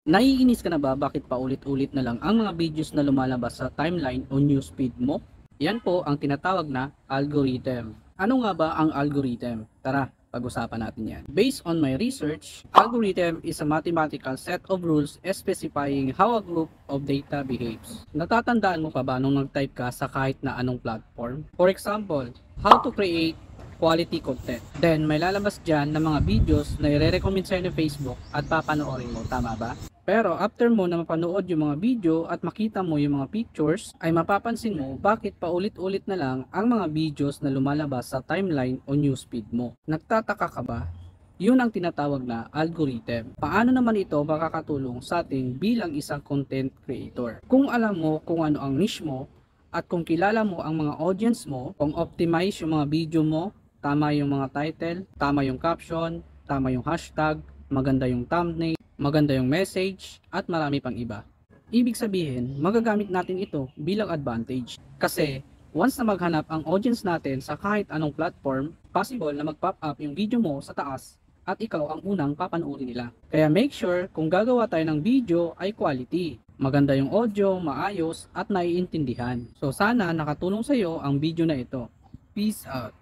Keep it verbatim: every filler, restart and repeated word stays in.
Naiinis ka na ba bakit paulit-ulit na lang ang mga videos na lumalabas sa timeline o newsfeed mo? Yan po ang tinatawag na algorithm. Ano nga ba ang algorithm? Tara, pag-usapan natin yan. Based on my research, algorithm is a mathematical set of rules specifying how a group of data behaves. Natatandaan mo pa ba nung nag-type ka sa kahit na anong platform? For example, how to create quality content. Then may lalabas dyan ng mga videos na i-recommend sa'yo ng Facebook at papanoorin mo, tama ba? Pero after mo na mapanood yung mga video at makita mo yung mga pictures, ay mapapansin mo bakit paulit-ulit na lang ang mga videos na lumalabas sa timeline o newsfeed mo. Nagtataka ka ba? Yun ang tinatawag na algorithm. Paano naman ito makakatulong sa ating bilang isang content creator? Kung alam mo kung ano ang niche mo at kung kilala mo ang mga audience mo, kung optimize yung mga video mo, tama yung mga title, tama yung caption, tama yung hashtag, maganda yung thumbnail, maganda yung message, at marami pang iba. Ibig sabihin, magagamit natin ito bilang advantage. Kasi, once na maghanap ang audience natin sa kahit anong platform, possible na mag-pop up yung video mo sa taas at ikaw ang unang papanoorin nila. Kaya make sure kung gagawa tayo ng video ay quality. Maganda yung audio, maayos, at naiintindihan. So sana nakatulong sa iyo ang video na ito. Peace out!